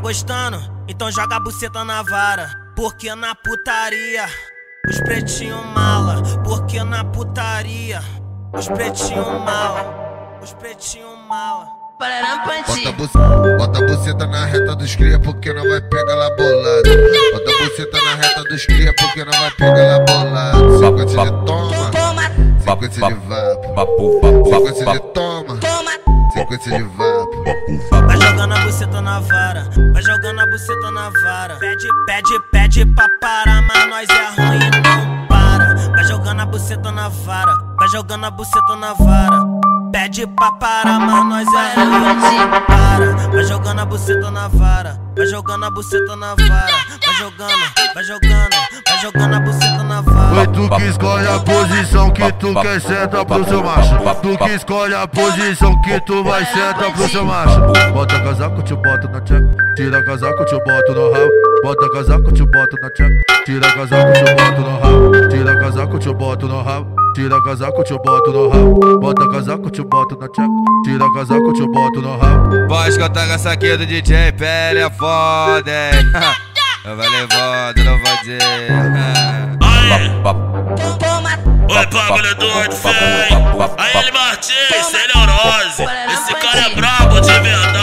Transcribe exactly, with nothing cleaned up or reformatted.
gostando? Então joga a buceta na vara. Porque na putaria os pretinho mala. Porque na putaria os pretinho mala. Os pretinho mala. Bota a, buceta, bota a buceta na reta dos cria porque não vai pegar lá bolado. Bota a buceta na reta dos cria porque não vai pegar lá bolado. Sequência de toma, sequência de vapo, sequência de toma, sequência de vapo. Vai jogando a buceta na vara, vai jogando a buceta na vara. Pede, pede, pede pra parar, mas nós é ruim e não para. Vai jogando a buceta na vara, vai jogando a buceta na vara. Pede pra parar, mas nós é ruim, para. Vai jogando a buceta na vara, vai jogando a buceta na vara. Vai jogando, vai jogando, vai jogando a buceta na vara. Foi tu que escolhe a posição que tu quer sentar pro seu macho. Tu que escolhe a posição que tu vai sentar pro seu macho. Bota casaco, te boto na tcheca. Tira casaco, te boto no rabo. Bota casaco, te boto na tcheca. Tira casaco, te boto no rabo. Tira casaco, te boto no rabo. Tira casaco, te boto no rabo. Bota casaco, te boto na tcheca. Tira casaco, te boto no rabo. Pode contar com essa aqui do D J, pele é foda, hein? Não vai levando, não vou dizer. Aí, oi, bagulho doido, feio. Aí ele Martins, sem neurose. Esse cara é brabo de verdade.